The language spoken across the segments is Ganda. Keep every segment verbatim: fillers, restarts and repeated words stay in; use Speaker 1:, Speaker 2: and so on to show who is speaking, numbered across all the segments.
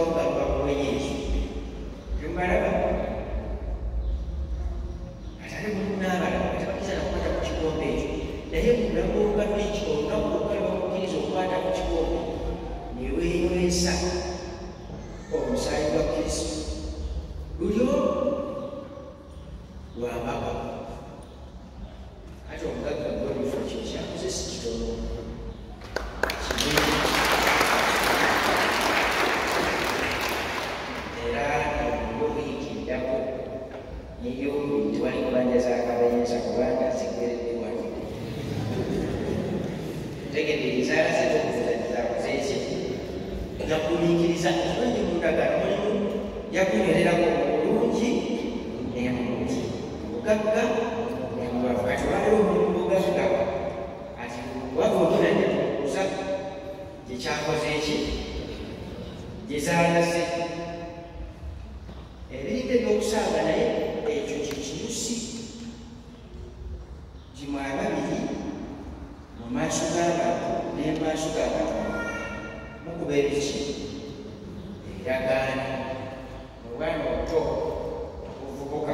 Speaker 1: okugamba kuwe Yesu jumalaba atale munaabala atabakiza nakukwata ku kikombe ekyo naye mulago olugaddeki olunaku lwokale bamukkiriza okukwata ku kikombe neweeyolesa omusaayi gwa Kristo luli olwo lwamaka ate omugagga gwolifo kyo kyakuze si kitono era obuyitiddako niyo tewali kubanja zakabayinza kubanga zigweredde wano tegedde enzaala zetokuzaizakozeki yakumiikiriza ekibanyi mundagala mulimu yakunywererako obulungi nemulungi bugagga nemubwavu kati waliwo omulimu bugagga ati wava oginanekukuza gyekyakoze eki gyezaalase ebirinde ebyokusaaga naye ekyo kyekiyusi gimwababiri mu maaso g'abantu n'emaaso g'abantu mukuba ebiki ebiragaano omwana omuto okuvubuka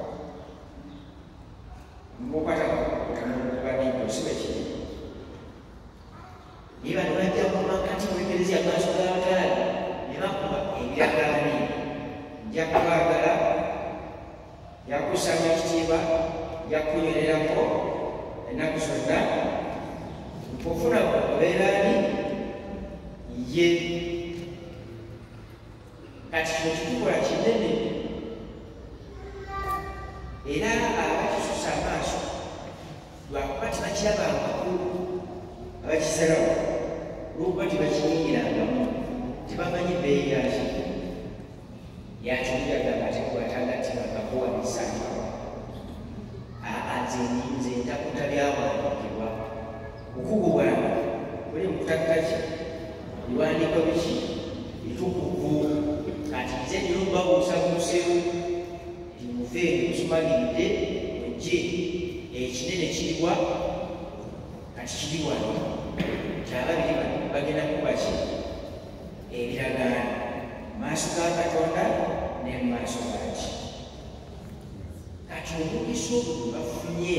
Speaker 1: mukwatamukubanibosibe niba nebajja mumakati mulekereza amaaso g'abataali ne bakuba ebiragaani njakubaagala yakusanga ekitiibwa yakunywererako ennaku zonna nkufuna obeeraani ye kati kino kitukola kinene era abakisusa amaaso lwakuba tibakirabangako abakisalawo lwokuba tibakinyingirangamu tibamanyi bbeeyi yaki yakiyagamba tekwatagatimagakuwanisanwa aa nze ntakuta byawandikibwa okugubwana buli mukutakaki biwandiiko biki bitukuvu kati nze nyobabuusabuusewo timufeeri mukimalidde ojje ekinene kiriwa kati kiriwano kyababiri bagenda kubaki ebiragaano maaso ga Katonda ne maaso gaki kati omugisa obwo bafunye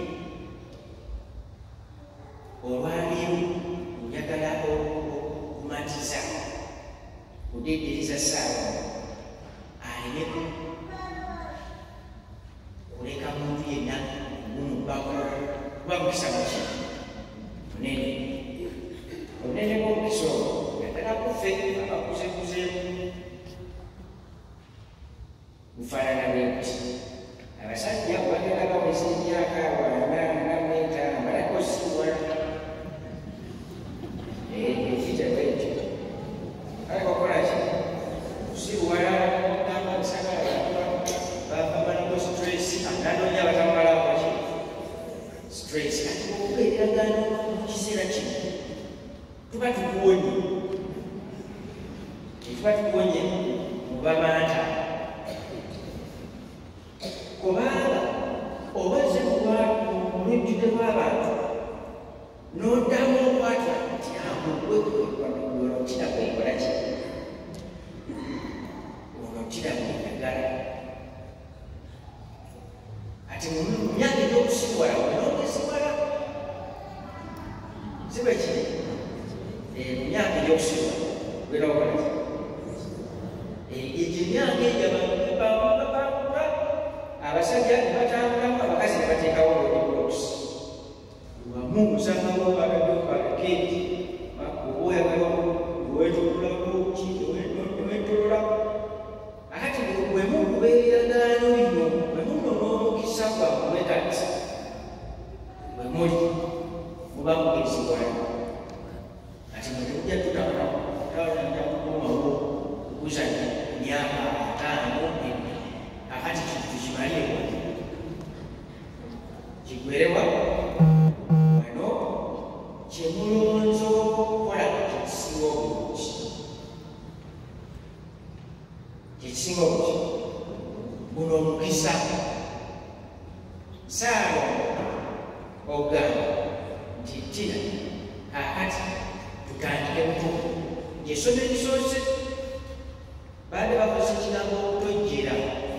Speaker 1: olwalimu njagala okumatiza kudeddereza saawa alineku kuleka muntu yenna gumubako kuba mukisa muki munene munene gw'omukisa ogwo yagala kufe abakuzekuzeemu gufaanana bwekuti abasajja bagenda baweza emyaka wana namwetaano balako siwala ekitakwekyo kale bakolaki kusibuwala ogamba nsagala babamaniko stress nanoonya batamalakoki stress kati okuba ebiragaano mu kiseera kino tuba tukuwonye etuba tukuwonye mubamanta kubanga obaze mulujjude lw'abantu n'oddamu okwatula nti agogwekwano kitakwekolaki ono kitakwetagala ati mu myaka egy'okusiwala onongesiwala sibe kiri mu myaka egy'okusiwala gweraokolaki egyo emyaka egyo abantu abasajja ne batambulamu abakazi ne bateekawo olwebuloosi wamu musangawo abaddeobaleketi obaoyagala owetululako ki owetolola ati bwemukuba ebiragaano bino bwemuno n'omukisa gwakubekati bwemuli muba mugeziwala ati mwetujja tutabona tawananjakukomawo okuzanya emyaka ataano enne akati kintu tukimalirwa kigwerewa wano kyemulonzo okukola kyekisinga obulungi kyekisinga obulungi buno omukisa saala ogamba nti tina kakati tutandike mutuku gyesoma ekisoose baade bakozesa ekigambo okutojjera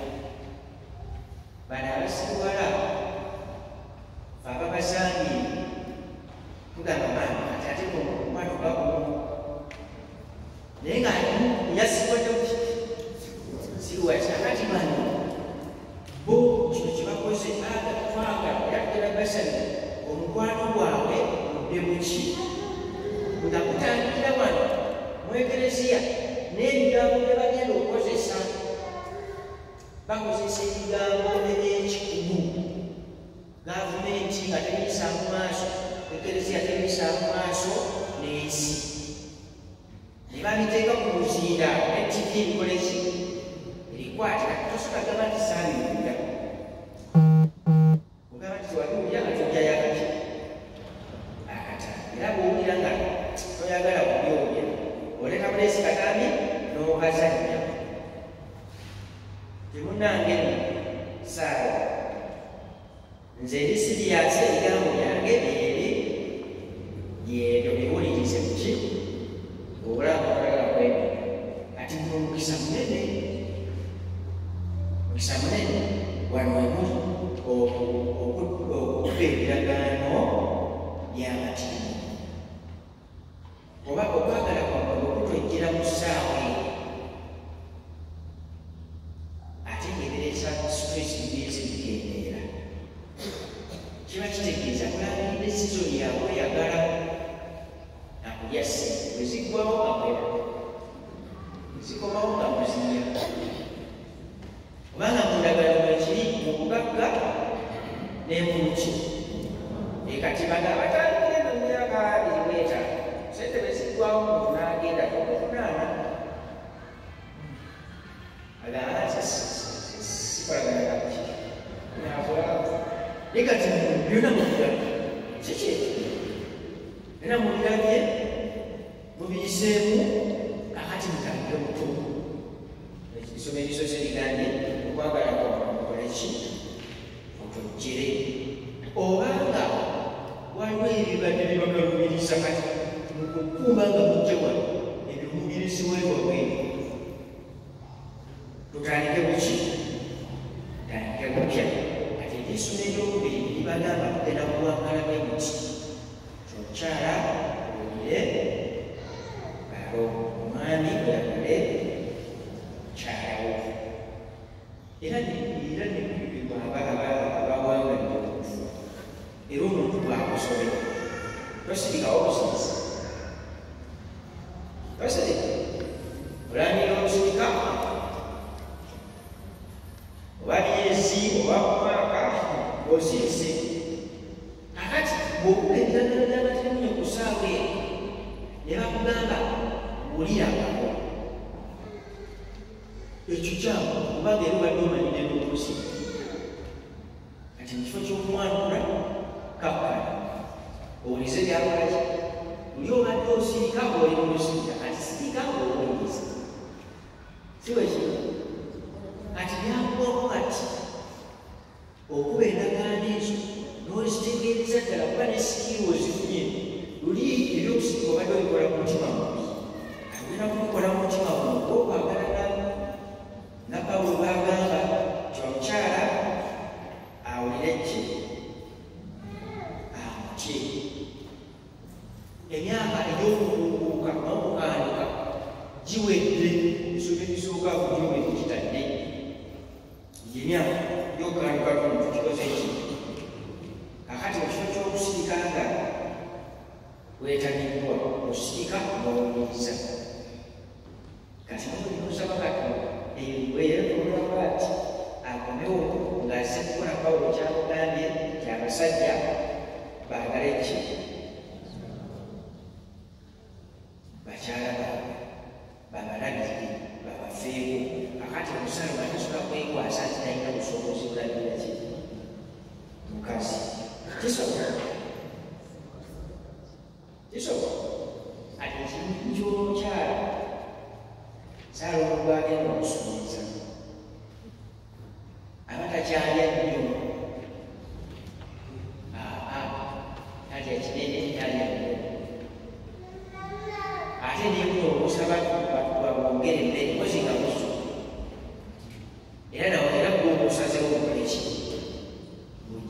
Speaker 1: bano abasibuwala ababasangire tugamba maani ati ate omwana obakumu naye nga yasibwadde siruwaki akati bano bo kino kyebakoze agatwanga yaddala basani omukwano gwabwe mudde muki nga kutandikira wano mu ekereziya n'ebigambo bye bagenda okukozesa bakozesa ebigambo ebyekikugu gavumenti nga tebiyisa mu maaso ekereziya tebiyisa mu maaso n'ensi ne babiteeka ku muzinda ne tivi ebikoleki erikwate kati tosobola gamba nti saabiwulira ogamba nti tewabiwulira nga tojjayakati akata era bwowulira nga toyagala kubyowulira oleka bulesi katambi n'okazannya temunnange saawa nze ebisiriyasi ebigambo byange ebi byebyo biwulirize kuki obulamu olagala kwebe ati guno mukisa munene mukisa munene wanoemu okuba ebiragaano by'amatimu oba okwagala kwabwe okutojjera mu ssaawa ate ngebereza stress bibiezi bikendeera kiba kitegeeza kulabiridde sizoni yawe oyagala nakulyasi weziggwawo nga kwera zikomawo nga muzinya obanga mundagala mwekiri mu bugagga n'emuki ekati baga batandikire mu myaka abiriweta sente beziggwawo muntu n'agenda okuvunaana agamba sikolagana nakuki navulavu naye kati byonna mubirabye kiki era mubirabye mubiyiseemu kakati mutandike mutu isoma erisozi ligambye okwagala kwakoleki otojjere obanga waliwo ebibadde bibagalubiriza kati mukukumba nga mujje wano ebyo mubirizibwewa bwene tutandike buki tutandike bupya ati erisoma eryokubiri libagamba kugenda kuwangala bwemuti kyokyala owulire alo omwami oyagale kyalawo era era nebibibwaba abawangalire okufu era omuntu bwakusobera tosirikawo obusinzi tosirika olanira omusirika oba myezi oba kumwaka osinze kakati bwokuba ebiragala by'amatirimunya ku ssaawa eyo ne bakugamba wulirangako ekyo kyamu kubanga era obadde omanyire n'olusi kati mu kifo ky'okumwanukula kakkana owulize byakolaki luli obadde osirika ng'oli mu lusirika kati sirika ng'owuliriza si wekiri kati byakuwako kati okuba endagaano ezo n'olizitegeereza ddala kuba nesikiriwo ozifunye luli ebyokusirika obadde obikola mu mutima mubi agenda kubikola mu mutima mubi okwagalana nga pawulo bwagamba ti omukyala awulire ki amutye emyaka egy'okukunguuka n'okukanduka giwedde ebisomo ebisooka kugiwe kitadde emyaka y'okukanduka kuno tukikoze ki kakati mu kifo ky'okusirika nga weetagiddwa osirika n'owuliriza kati nobulimusaba katonda eyoweyerotoolaba ati akomewo ng'azze kukola pawulo kyamugambye nti abasajja baagala ki bakyala baabwe babalabire babafeeko kakati omusalo batasobola kwekwasa nti talina busobozi bulabira ki mukazi kisobola kisobola ati ekintu ky'omukyala saalongo agenda okusuubiza abatakyalya nnyo talya kinene talya nnyo ate nemuno okusaba babongere emmere ozinga musu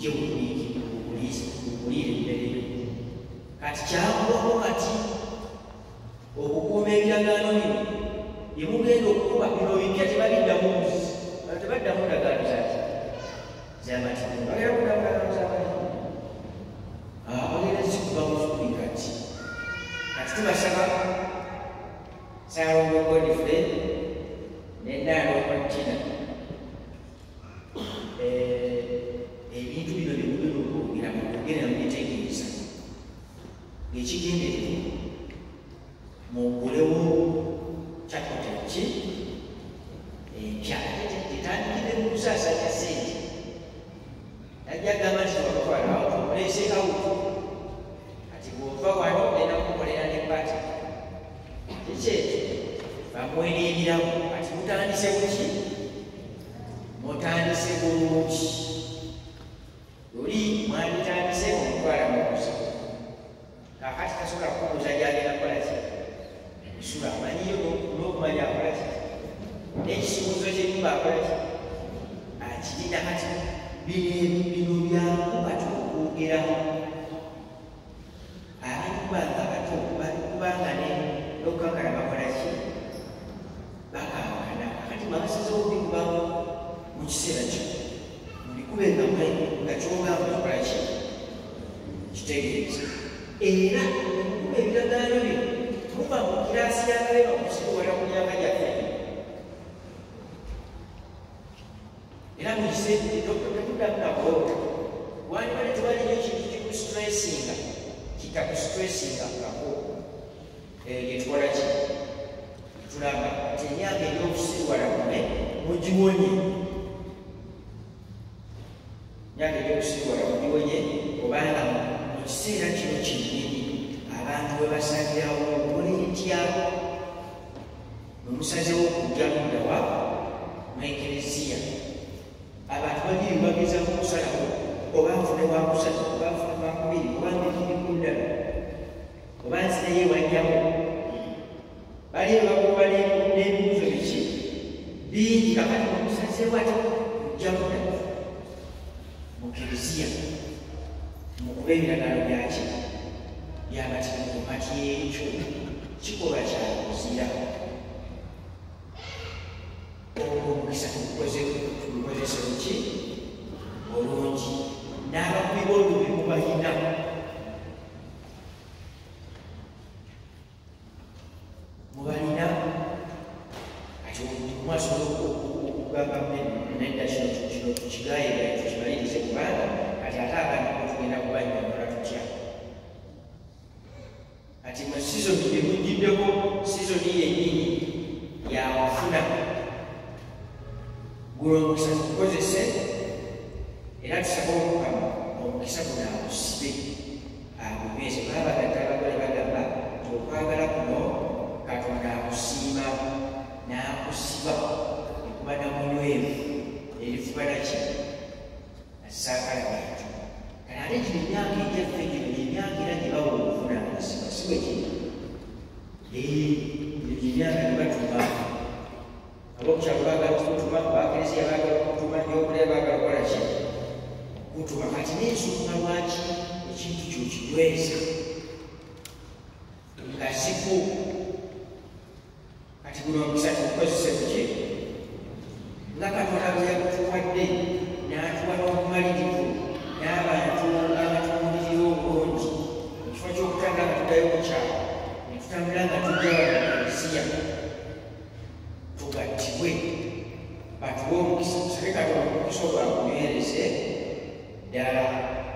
Speaker 1: ujje bukulire emmere kati kyakuwako kati okukuuma ebiragaano bino bye mugenda okukuba bino bipya tebabiddamu tebaddamu ndagaano zaki zamatini bagera kuddamu ndagaano zamatini bagenda zikuba musubi kati kati tubasaba Sarah Godfrey nendaalo omutina ebintu bino byemugenda okuwugira mugenda mubitegeeza ng'ekigenderero mugulewo kyakoteki empya tetandikire mu kusaasanya ssente najja agamba nti tewakutwalawo tumuleesekawutu kati bw'ova wano ogenda kukolera n'empata kikyekyo bamuwera ebiramu kati mutandise buki mutandise bulungi oli mwanditandise omutwala mukusa kakati tasobola kukubuuza gyagenda kukolaki ensula amanyiyo n'okumanya akolaki n'ekisuubizo kyenyumba akolaki akirina kati bino byangu kati okwogeramu abakubanga bato bakubanga n'okukakala bakolaki bakankana kati babasazewo okubikubamu mu kiseera kyo mulikube nga kyogamba kikolaki kitegeeza era okukuba ebiragaano byo muva mu kiraasi y'akalema kusiruwala ku myaka gyaffe era mu kiseera tetuddamu nakoota wandibale tewaliyo ekintu kikusitressinga kitakusitressinga kako gyetukola ki tulaba ti emyaka egy'okusiruwala kume mugiwonye myaka egy'okusiruwala mugiwonye obanga mu kiseera kino kinnyini abantu bwe basangirawo okulintya nomusazewo okujja muddawa mu ekereziya abantu bagiri bagezamu okusalawo oba nfune wakusatu oba nfune wakubiri oba mbikiriku ddala oba nzirayo ewajjamu bali ebakuba n'ebibuuzo biki bingi kakati omusazewo ate kujja muddawa mu kereziya mukuba ebiragano byaki byabatirivu kati ekyo kikolwa kyakuzira omukisa tugukozese buki bulungi n'abakubi b'olubi mubalina mubalina kati mwasobola okugamba nedda kino kigaayira tukimalirize kubanga kati ate abantu tugenda kubanyonyola tutya kati mu sizoni gyemujjiddeko sizoni yennyini yakufuna guno omukisa tugukozese era tusaba omukama omukisa guno agusibe agunyweze baabagatta abagole bagamba okwagala kuno katonda akusiima n'akusiba ekuba namunywevu erifubanaki asaakala bantu kale ate gino emyaka egyaffe gino emyaka era gyebawa obuvunaanyizibwa si bwe kino emyaka gyebatuma abokukyalo baagala okutuma bakereziya baagala okutuma nyokulya baagala okukola ki kutuma kati n'ensonga lwaki ekintu kyo kinyweza nga siku kati guno omukisa tugukozese kuki nga katonda bwe yakutuwadde n'atuwa n'obumalirivu n'abantu abatuwulirira obulungi ekifo ky'okutanga nga tuddayo ku kyalo ne tutambula nga tujja wano ekereziya tugattibwe batuwe omukisa tusabe katonda omukisa ogwakunywereze ddala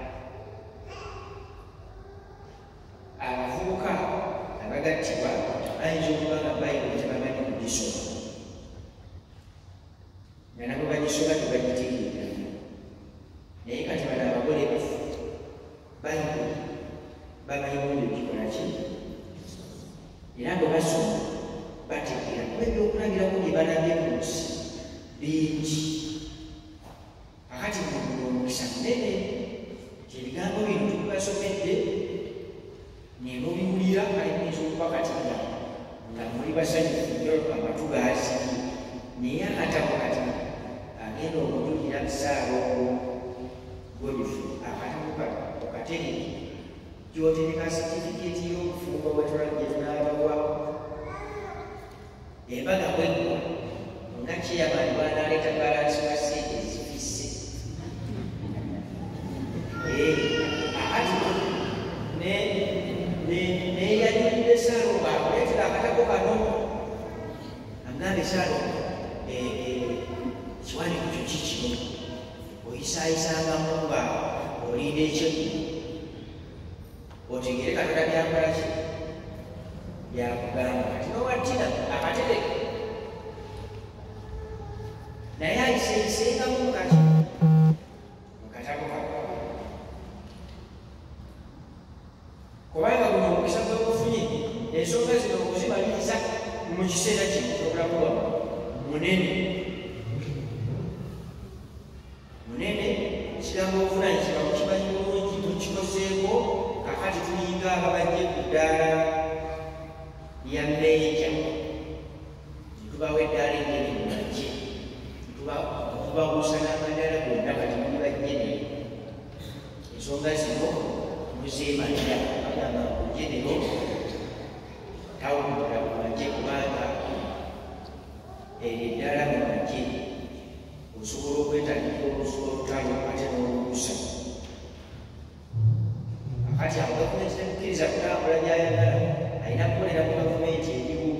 Speaker 1: abavubuka abagattibwa bayinza okuba nga bayibuli tebamanyi kugisoma nga nabo bagisoma tebagitegeera naye kati bano abagole bafu bayibuli babayibuli ekikola ki era nga basoma bategeera kuba ebyokulabirako bye balabye mu nsi bingi akati mugulo omukisa munene kyebigambo bino tubibasomedde nemubiwulira kale muyinza okuba kati nga muli basanyufu amatu gaaziki naye akatabo kati agenda okujulira bisaalo Godfrey gy'otereka satifikeeti y'obufuubo bwe tunaabawa embaga bweggwa nga kyeyamani bwanaaleeta balansi wa sente ezifisse ati neyajulidde Saalongo akuleetera akatako kano amugambe Saalongo ekiwandiiko kyo kikino oyisaayisangamu nga olinda ekyeggulo otegere Katonda byamala ki byakugamba kati nowatina akatereke naye ayiseeyisengamu kati mukatabo kako kubanga guno omukisa gwegufunye ensonga zino okuzimaliriza mu kiseera kino obulamu bwamu munene munene kigambo obuvunanyizibwa mukimanyi bulungi tukikozeeko kakati tuyinga ababajje ku ddaala lya meeja tubawa eddaala ennene mu magye tubabuusa n'amadaala gonna kati muli bajjenero ensonga zino muzeemalira agamba ojenero tawulira mu magye kubanga eryo eddaala mu magye osobola okwetandika olusuku olutalo ate n'olukusa akati awo gavumenti temukkiriza kutambula gy'ayagala alina kukolera mu gavumenti eriwo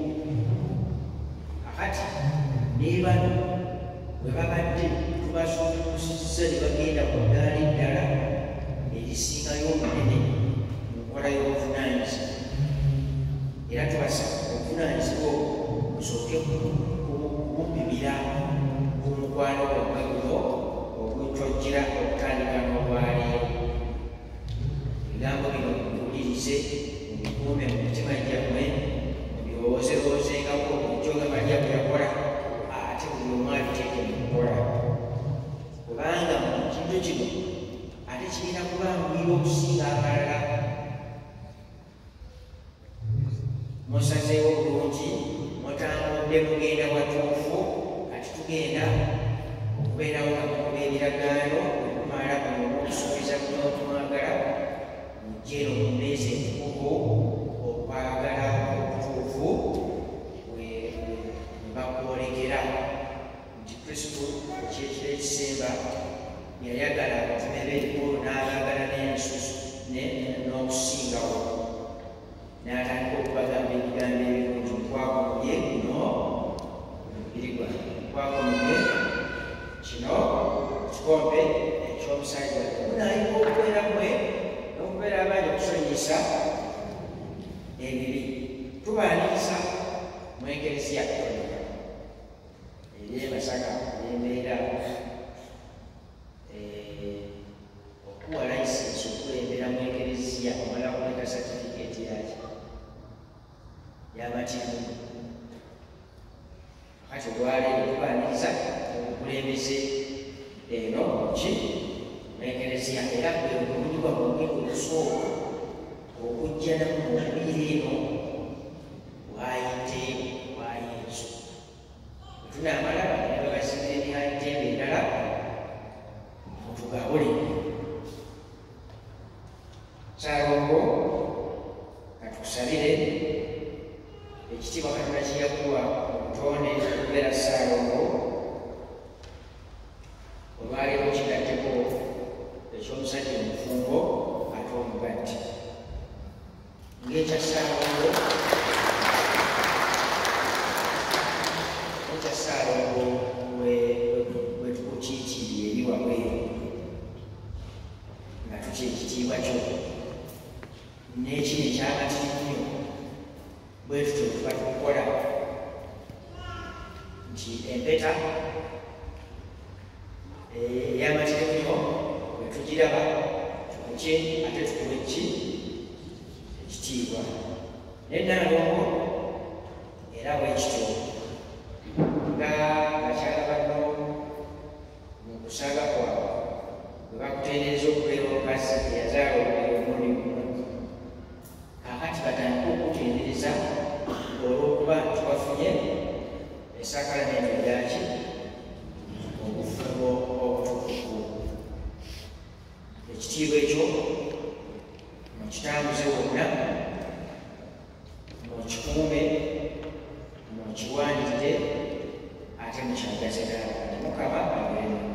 Speaker 1: akati ne bano bwe babadde tubasuubusizza ne bagenda ku ddaala eddala erisingayo omunene mu nkola y'obuvunaanyizibwa era tubasaba obuvunaanyizibwa busooke kubupimira ku mukwano gwonna guno ogutwojjera okutandika n'olwaleero ebigambo bino mubiwulirize mubikuume mu mitima gyammwe mubirowoozerowoozengamu ekyoga Maliya bwe yakola ate buli omu abiteeke mu kukola kubanga mu kintu kino ate kirina kubangwira okusinga abalala musazeewo bulungi mutambudde mugenda watuufu kati tugenda okubeerawo namukuba ebiragaano okumala kuno okusuubiza kuno okumwagala mujjeero mumeezi entukuvu okwagala okutuufu we bakwolekera nti Kristo ekyekiro ekisemba yayagala abatume b'ekikulu n'abaagala n'ensusu n'okusingawo n'atandika okubagamba ebigambo ebirungi mukwakomulye guno mubiri gwange mukwakomulye kino kikompe ekyomusajja munayinza okubeera mwe n'okubeera abangi okusonyisa ebibi tubaaniriza mu Eklezia Katolika eri emasaka n'embeera okuwa layisensi okukulembera mu Eklezia omala kuleka satifikeeti yaki yamativu kati olwaleero tubaaniriza obukulembeze eno ki mu Eklezia era gwe okulundibwa mu ngeri okusooka okujja namu okubira eno wayite wayinzo wetunaamala bagenda babasimbira emihayitembe endala mutugabule Saalongo katukusabire ekitiibwa Katonda kyeyakuwa obutonde okubeera Saalongo olwaleero kigatteko ekyomusajja omufumbo ate omugatti ng'ekya Saalongo ekya Saalongo bwe tukukiikiirye eri wabweru nga tutya ekitiibwa kyo n'ekino ekyamativu nnyo bwe tutyo tuba tukukola nti empeta ey'amativu nnyo bwe tugiraba tukukye ate tukuwe ki ekitiibwa ne Nalongo era bwe kityo nga bakyala bano mu kusaaga kwabwe bwe bakutendereza okubeera omukazi eyazaala obubiri omulundi gumu kakati batandika okukutendereza olw'okuba tubafunye esakalamento lyaki obufumbo obutukuvu ekitiibwa ekyo mukitambuze mukikuume mukiwandiike ate mukyagaze ddala kati mukama abeere